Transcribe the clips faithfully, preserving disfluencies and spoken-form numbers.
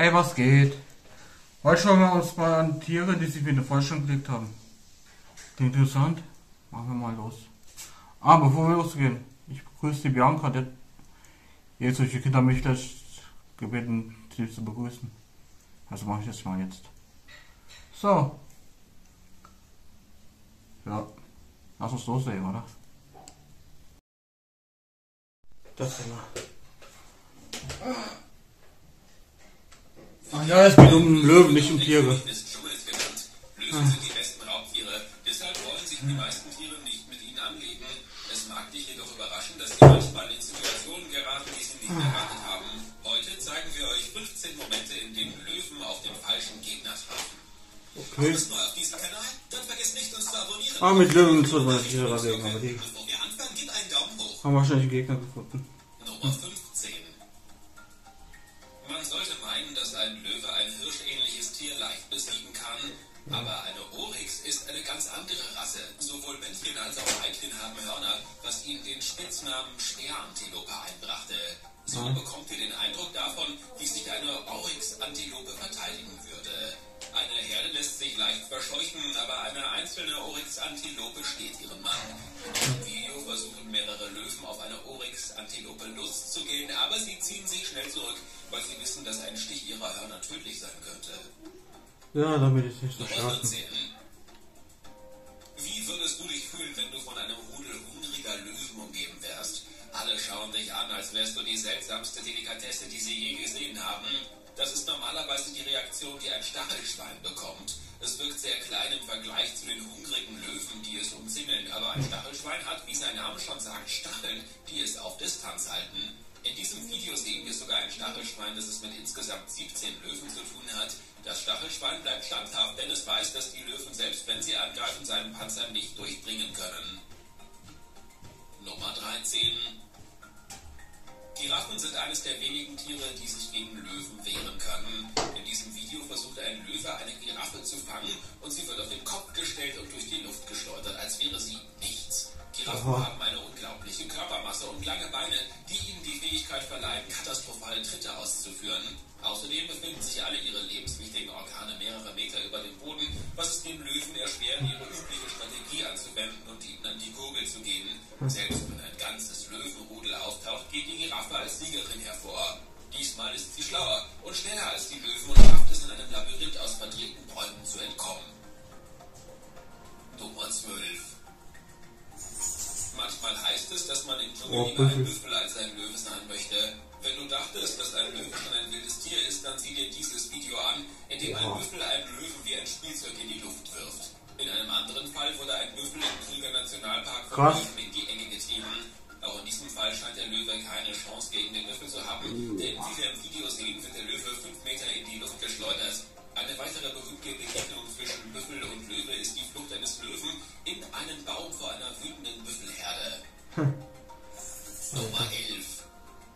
Hey, was geht? Heute schauen wir uns mal an Tiere, die sich mit der Forschung gelegt haben. Klingt interessant? Machen wir mal los. Ah, bevor wir losgehen, ich begrüße die Bianca, die jetzt solche Kinder mich gleich gebeten, sie zu begrüßen. Also mache ich das mal jetzt. So. Ja, lass uns loslegen, oder? Das Thema. Ach ja, es geht um Löwen, nicht um Tiere. Löwen sind die besten Raubtiere, deshalb wollen sich die meisten Tiere nicht mit ihnen anlegen. Es mag dich jedoch überraschen, dass die manchmal in Situationen geraten, die sie nicht erwartet haben. Heute zeigen wir euch fünfzehn Momente, in denen Löwen auf den falschen Gegner trafen. Okay. Du bist neu auf diesem Kanal? Dann vergiss nicht, uns zu abonnieren. Ah, mit Löwen zu man Tiere rasieren, aber die Bevor wir anfangen, gib einen Daumen hoch. haben wahrscheinlich einen Gegner gefunden. Nummer fünfzehn. Man sollte meinen, dass ein Löwe ein hirschähnliches Tier leicht besiegen kann, aber eine Oryx ist eine ganz andere Rasse. Sowohl Männchen als auch Weibchen haben Hörner, was ihnen den Spitznamen Speerantilope einbrachte. So bekommt ihr den Eindruck davon, wie sich eine Oryx-Antilope verteidigen würde. Eine Herde lässt sich leicht verscheuchen, aber eine einzelne Oryx-Antilope steht ihren Mann. Im Video versuchen mehrere Löwen auf eine Oryx-Antilope loszugehen, aber sie ziehen sich schnell zurück, weil sie wissen, dass ein Stich ihrer Hörner tödlich sein könnte. Ja, damit ist nicht so Nummer starten. vierzehn. Wie würdest du dich fühlen, wenn du von einem Rudel hungriger Löwen umgeben wärst? Alle schauen dich an, als wärst du die seltsamste Delikatesse, die sie je gesehen haben. Das ist normalerweise die Reaktion, die ein Stachelschwein bekommt. Es wirkt sehr klein im Vergleich zu den hungrigen Löwen, die es umzingeln, aber ein Stachelschwein hat, wie sein Name schon sagt, Stacheln, die es auf Distanz halten. In diesem Video sehen wir sogar ein Stachelschwein, das es mit insgesamt siebzehn Löwen zu tun hat. Das Stachelschwein bleibt standhaft, denn es weiß, dass die Löwen, selbst wenn sie angreifen, seinen Panzer nicht durchdringen können. Nummer dreizehn. Giraffen sind eines der wenigen Tiere, die sich gegen Löwen wehren können. In diesem Video versucht ein Löwe, eine Giraffe zu fangen und sie wird auf den Kopf gestellt und durch die Luft geschleudert, als wäre sie nichts. Giraffen Aha. haben eine unglaubliche Körpermasse und lange Beine, die ihnen die Fähigkeit verleihen, katastrophale Tritte auszuführen. Außerdem befinden sich alle ihre lebenswichtigen Organe mehrere Meter über dem Boden, was es den Löwen erschwert, ihre übliche Strategie anzuwenden und ihnen an die Gurgel zu gehen. Selbst wenn ein ganzes Löwenrudel auftaucht, geht die Giraffe als Siegerin hervor. Diesmal ist sie schlauer und schneller als die Löwen und schafft es, in einem Labyrinth aus verdrehten Bäumen zu entkommen. Nummer zwölf. Manchmal heißt es, dass man im Dschungel lieber ein Büffel als ein Löwe sein möchte. Wenn du dachtest, dass ein Löwe schon ein wildes Tier ist, dann sieh dir dieses Video an, in dem ein Büffel einen Löwen wie ein Spielzeug in die Luft wirft. In einem anderen Fall wurde ein Büffel im Krüger Nationalpark von Krass. Löwen in die Enge getrieben. Auch in diesem Fall scheint der Löwe keine Chance gegen den Büffel zu haben, denn wie wir im Video sehen, wird der Löwe fünf Meter in die Luft geschleudert. Eine weitere berühmte Begegnung zwischen Büffel und Löwe ist die Flucht eines Löwen in einen Baum vor einer wütenden Büffelherde. Nummer elf.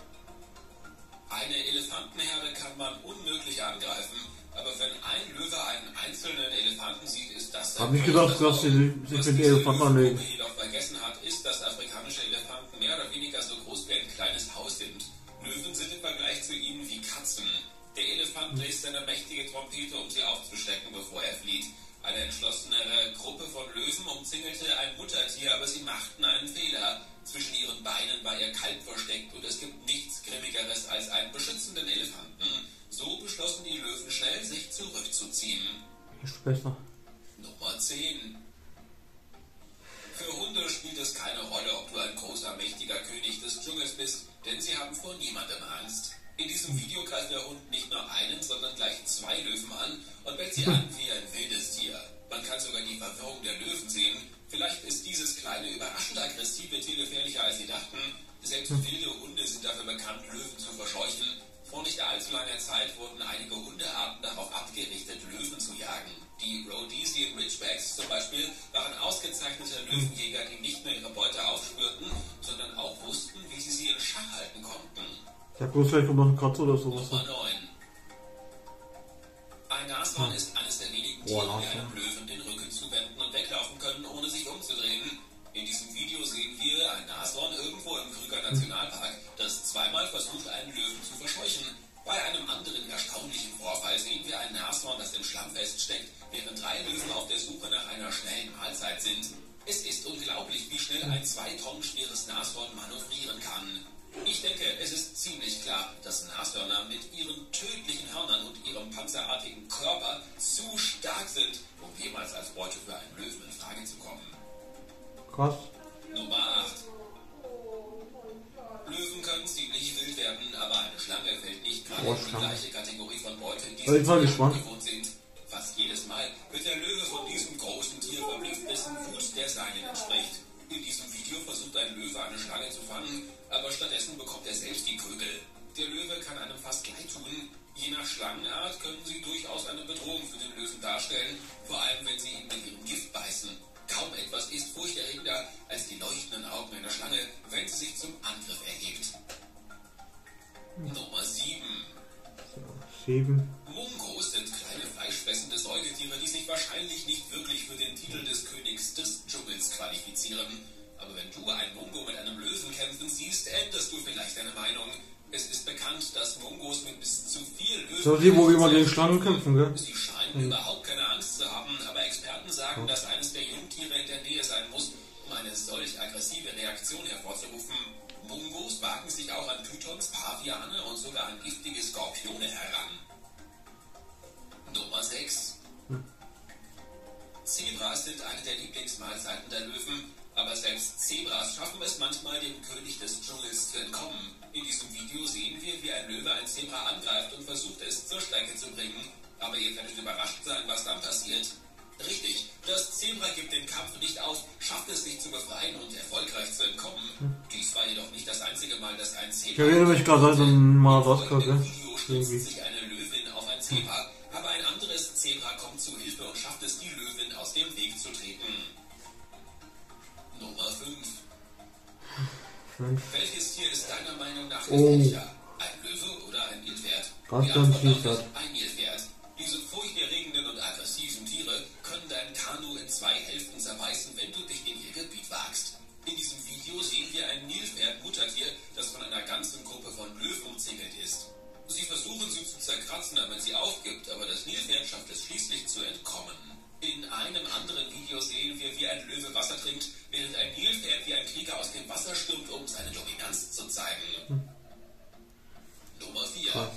Eine Elefantenherde kann man unmöglich angreifen, aber wenn ein Löwe einen einzelnen Elefanten sieht, ist das... Hab nicht gedacht, dass sie sich mit Elefanten anlegen. Was diese jedoch vergessen hat, ist, dass afrikanische Elefanten mehr oder weniger so groß wie ein kleines Haus sind. Löwen sind im Vergleich zu ihnen wie Katzen. Der Elefant bläst seine mächtige Trompete, um sie aufzuschrecken, bevor er flieht. Eine entschlossene Gruppe von Löwen umzingelte ein Muttertier, aber sie machten einen Fehler. Zwischen ihren Beinen war ihr Kalb versteckt und es gibt nichts Grimmigeres als einen beschützenden Elefanten. So beschlossen die Löwen schnell, sich zurückzuziehen. Ist besser. Nummer zehn. Für Hunde spielt es keine Rolle, ob du ein großer, mächtiger König des Dschungels bist, denn sie haben vor niemandem Angst. In diesem Video greift der Hund nicht nur einen, sondern gleich zwei Löwen an und bellt sie an wie ein wildes Tier. Man kann sogar die Verwirrung der Löwen sehen. Vielleicht ist dieses kleine, überraschend aggressive Tier gefährlicher als sie dachten. Selbst wilde Hunde sind dafür bekannt, Löwen zu verscheuchen. Vor nicht allzu langer Zeit wurden einige Hundearten darauf abgerichtet, Löwen zu jagen. Die Rhodesian Ridgebacks zum Beispiel waren ausgezeichnete Löwenjäger, die nicht nur ihre Beute aufspürten, sondern auch wussten, wie sie sie in Schach halten konnten. Ich hab bloß vielleicht noch eine Katze oder sowas. Nummer neun. Ein Nashorn ist eines der wenigen Tiere, die einem Löwen den Rücken zuwenden und weglaufen können, ohne sich umzudrehen. In diesem Video sehen wir ein Nashorn irgendwo im Krüger Nationalpark, das zweimal versucht, einen Löwen zu verscheuchen. Bei einem anderen erstaunlichen feststeckt, während drei Löwen auf der Suche nach einer schnellen Mahlzeit sind. Es ist unglaublich, wie schnell ein zwei Tonnen schweres Nashorn manövrieren kann. Ich denke, es ist ziemlich klar, dass Nashörner mit ihren tödlichen Hörnern und ihrem panzerartigen Körper zu stark sind, um jemals als Beute für einen Löwen in Frage zu kommen. Krass. Nummer acht. Löwen können ziemlich wild werden, aber eine Schlange fällt nicht gerade in die gleiche Kategorie von Beute, die sie gewohnt sind. Fast jedes Mal wird der Löwe von diesem großen Tier verblüfft, dessen Wut der seinen entspricht. In diesem Video versucht ein Löwe eine Schlange zu fangen, aber stattdessen bekommt er selbst die Prügel. Der Löwe kann einem fast leid tun. Je nach Schlangenart können sie durchaus eine Bedrohung für den Löwen darstellen, vor allem wenn sie ihn mit ihrem Gift beißen. Kaum etwas ist furchterregender als die leuchtenden Augen einer Schlange, wenn sie sich zum Angriff erhebt. Hm. Nummer sieben. sieben. Mungos sind kleine fleischfressende Säugetiere, die sich wahrscheinlich nicht wirklich für den Titel des Königs des Dschungels qualifizieren. Aber wenn du einen Mungo mit einem Löwen kämpfen siehst, änderst du vielleicht deine Meinung. Es ist bekannt, dass Mungos mit bis zu vier Löwen... So, die, wo wir immer gegen Schlangen kämpfen, gell? Sie scheinen mhm. überhaupt keine Angst zu haben, aber Experten sagen, mhm. dass eines der Jungtiere in der Nähe sein muss, um eine solch aggressive Reaktion hervorzurufen. Mungos wagen sich auch an Pythons, Paviane und sogar an giftige Skorpione heran. Nummer sechs. Hm. Zebras sind eine der Lieblingsmahlzeiten der Löwen, aber selbst Zebras schaffen es manchmal, dem König des Dschungels zu entkommen. In diesem Video sehen wir, wie ein Löwe ein Zebra angreift und versucht, es zur Strecke zu bringen. Aber ihr werdet überrascht sein, was dann passiert. Richtig, das Zebra gibt den Kampf nicht auf, schafft es sich zu befreien und erfolgreich zu entkommen. Hm. Dies war jedoch nicht das einzige Mal, dass ein Zebra... Ich erinnere mich gerade an einen Madagaskar, gell? Im Video stürzt sich eine Löwin auf ein Zebra, hm. aber ein anderes Zebra kommt zu Hilfe und schafft es, die Löwin aus dem Weg zu treten. Nummer fünf. fünf. Welches Tier ist deiner Meinung nach oh. gefährlicher? Ein Löwe oder ein Nilpferd? Ganz, ganz Nilpferd. Ein Nilpferd. Diese furchterregenden und aggressiven Tiere können dein Kanu in zwei Hälften zerbeißen, wenn du dich in ihr Gebiet wagst. In diesem Video sehen wir ein Nilpferd-Muttertier, das von einer ganzen Gruppe von Löwen umzingelt ist. Sie versuchen sie zu zerkratzen, damit sie aufgibt, aber das Nilpferd schafft es schließlich zu entkommen. In einem anderen Video sehen wir, wie ein Löwe Wasser trinkt, während ein Nilpferd wie ein Krieger aus dem Wasser stürmt, um seine Dominanz zu zeigen. Hm. Nummer vier. Krass.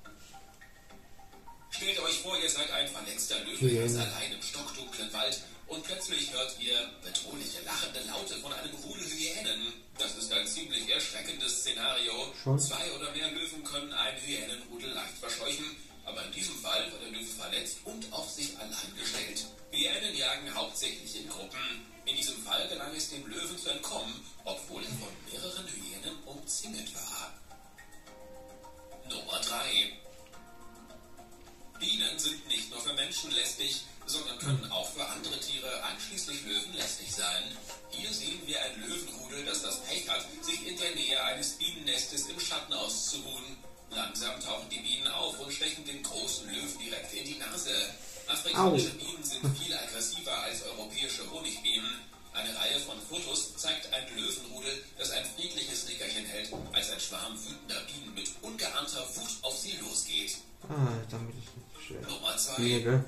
Stellt euch vor, ihr seid ein verletzter Löwe ganz allein im stockdunklen Wald und plötzlich hört ihr bedrohliche, lachende Laute von einem Rudel Hyänen. Das ist ein ziemlich erschreckendes Szenario. Schon? Zwei oder mehr Löwen können ein Hyänenrudel leicht verscheuchen, aber in diesem Fall war der Löwe verletzt und auf sich allein gestellt. Hyänen jagen hauptsächlich in Gruppen. In diesem Fall gelang es dem Löwen zu entkommen, obwohl er von mehreren Hyänen umzingelt war. Nummer drei. Bienen sind nicht nur für Menschen lästig, sondern können auch für andere Tiere, einschließlich Löwen, lästig sein. Hier sehen wir ein Löwenrudel, das das Pech hat, sich in der Nähe eines Bienennestes im Schatten auszuruhen. Langsam tauchen die Bienen auf und stechen den großen Löwen direkt in die Nase. Afrikanische Au. Bienen sind viel aggressiver als europäische Honigbienen. Eine Reihe von Fotos zeigt ein Löwenrudel, das ein friedliches Nickerchen hält, als ein Schwarm wütender Bienen mit ungeahnter Wut auf sie losgeht. Ah, damit ist nicht schwer. Nummer zwei. Hm.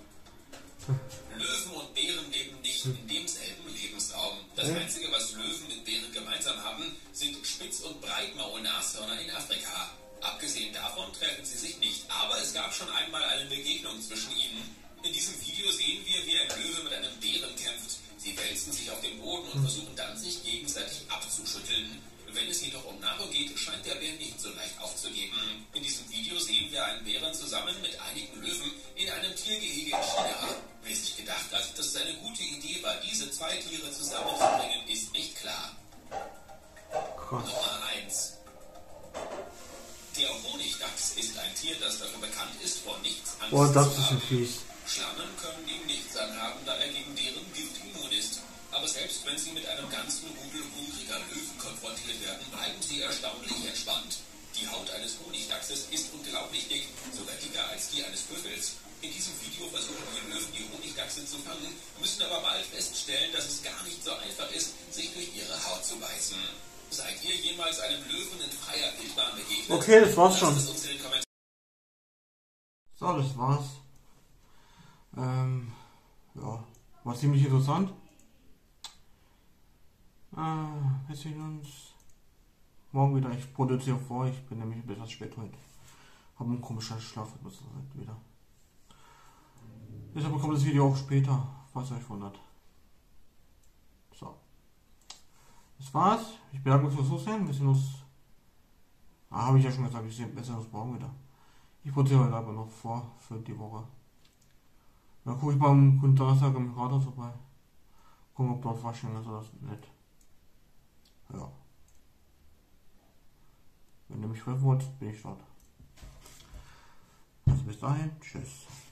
Löwen und Bären leben nicht in demselben Lebensraum. Das hm. Einzige, was Löwen mit Bären gemeinsam haben, sind Spitz- und Breitmaulnashörner in Afrika. Abgesehen davon treffen sie sich nicht, aber es gab schon einmal eine Begegnung zwischen ihnen. In diesem Video sehen wir, wie ein Löwe mit einem Bären kämpft. Sie wälzen sich auf dem Boden und versuchen dann, sich gegenseitig abzuschütteln. Wenn es jedoch um Nahrung geht, scheint der Bär nicht so leicht aufzugeben. In diesem Video sehen wir einen Bären zusammen mit einigen Löwen in einem Tiergehege in China. Wer sich gedacht hat, dass es eine gute Idee war, diese zwei Tiere zusammenzubringen, ist nicht klar. Gott. Nummer eins. Der Honigdachs ist ein Tier, das dafür bekannt ist, vor nichts Angst oh, das zu ist haben. ein Fies. Schlangen können ihm nichts anhaben, da er gegen deren Gift immun ist. Aber selbst wenn sie mit einem ganzen Rudel hungriger Löwen konfrontiert werden, bleiben sie erstaunlich entspannt. Die Haut eines Honigdachses ist unglaublich dick, sogar dicker als die eines Büffels. In diesem Video versuchen die Löwen, die Honigdachse zu fangen, müssen aber bald feststellen, dass es gar nicht so einfach ist, sich durch ihre Haut zu beißen. Seid ihr jemals einem Löwen in freier Wildbahn begegnet? Okay, das war's schon. Lasst es uns in den Kommentaren. So, das war's. Ähm, ja, war ziemlich interessant. Äh, wir sehen uns morgen wieder. Ich produziere vor, ich bin nämlich etwas spät heute. Habe einen komischen Schlafrhythmus wieder. Deshalb bekommt das Video auch später, falls ihr euch wundert. So. Das war's. Ich bedanke mich fürs Zusehen. Wir sehen uns. Ah, habe ich ja schon gesagt, ich sehe besser uns morgen wieder. Ich produziere heute aber noch vor für die Woche. Dann gucke ich mal am guten Donnerstag im Rathaus vorbei. Gucken, ob dort Fasching ist oder das nicht. Ja. Wenn ihr mich treffen wollt, bin ich dort. Also bis dahin, tschüss.